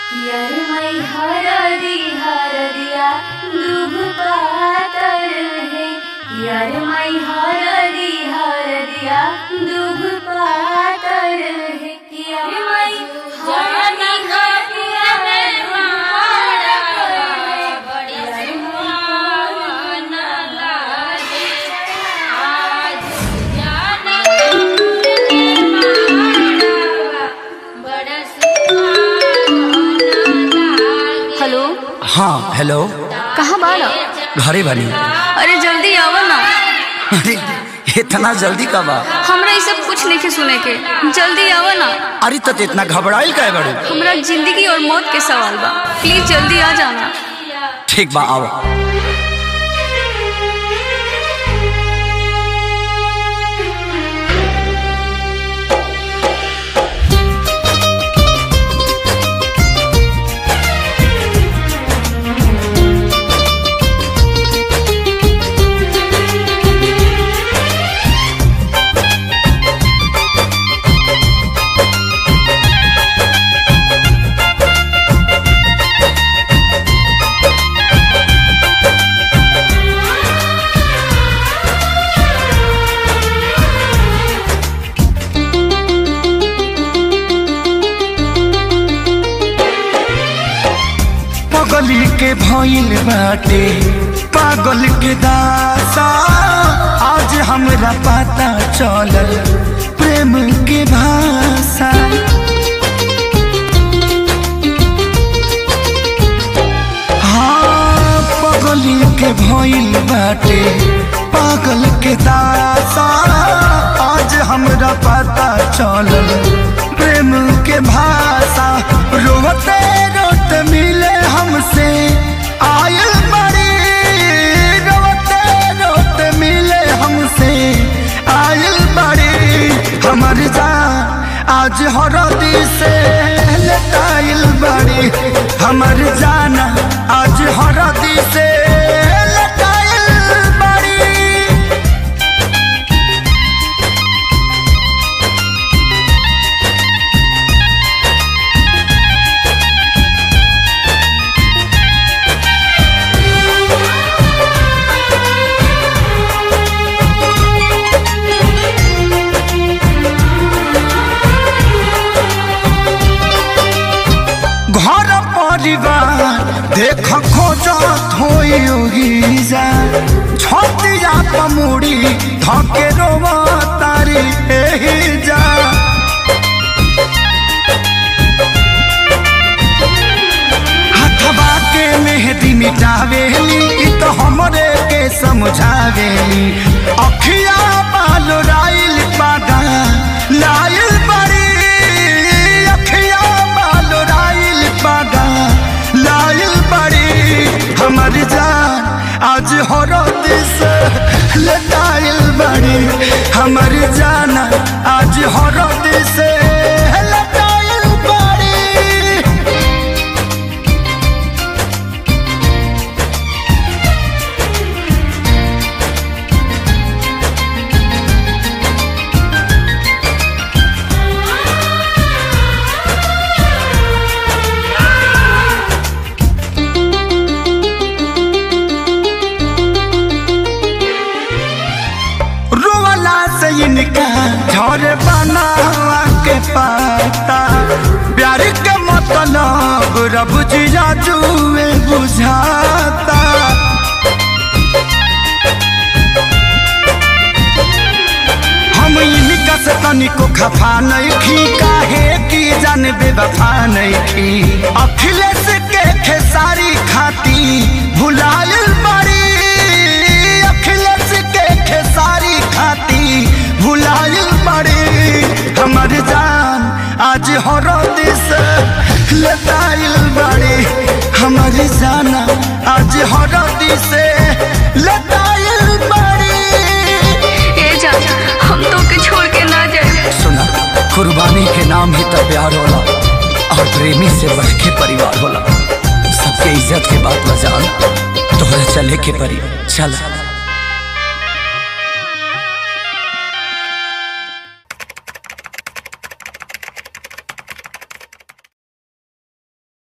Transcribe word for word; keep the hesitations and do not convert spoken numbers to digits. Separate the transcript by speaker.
Speaker 1: यार मई हरदी हरदिया दूब पातर है। यार मई हरदी हरदिया दूब पातर है। यार मई हरदी हरदिया
Speaker 2: हेलो।
Speaker 3: हाँ हेलो।
Speaker 2: कहाँ बाड़ा?
Speaker 3: घरे बनी।
Speaker 2: अरे जल्दी आओ ना।
Speaker 3: अरे इतना जल्दी कब आ?
Speaker 2: हमरा ये सब कुछ नहीं सुने के, जल्दी आओ ना।
Speaker 3: अरे तो इतना घबराइल काहे बड़े?
Speaker 2: हमरा जिंदगी और मौत के सवाल बा, प्लीज जल्दी आ जाना।
Speaker 3: ठीक बा आओ। पागल के भइल बाटे पागल के दासा, आज हमरा पता चलल प्रेम के भाषा। हाँ पागल के भइल बाटे पागल के दासा, आज हमरा पता चलल प्रेम के भाषा। रोते रोते मिले हमसे आयल बड़ी, रोते रोते मिले हमसे आयल बड़ी। हमर जान आज हरदी से लटाइल बड़ी, हमर जान आज हरदी से लटाइल बड़ी। घर परिवार देख खोजत होई जा, छतिया पमुड़ी धके रोवा तारी एही जा। हथवा के मेहंदी मिटावेली इ तो हमरे के समझावेली। अखिया बाल राइल पागा लाइल बड़ी, अखिया बाल राइल पागा लाइल बड़ी। हमर जान आज हरद से लटाइल बड़ी, हमर जान आज हरद से लटाइल बड़ी। इनका झर बनावा के पाता, प्यार के मतलब रब जिया जुए बुझाता। हम इनका से तनिको खफा नहीं खी, काहे की जान बेवफा नहीं खी। अखिलेश के खेसारी खाती भुलायल बड़ी, अखिलेश के खेसारी खाती भुलायल बड़ी। हमर जान आज हरद से लटाइल बड़ी, हमर जान आज हरद से लटाइल बड़ी।
Speaker 2: ए जान हम तो के छोड़ के ना जाए।
Speaker 3: सुना कुर्बानी के नाम ही तो प्यार होला, और प्रेमी से बढ़ के परिवार होला। सबके इज्जत के बात बजान तोहरा चले के परी। चल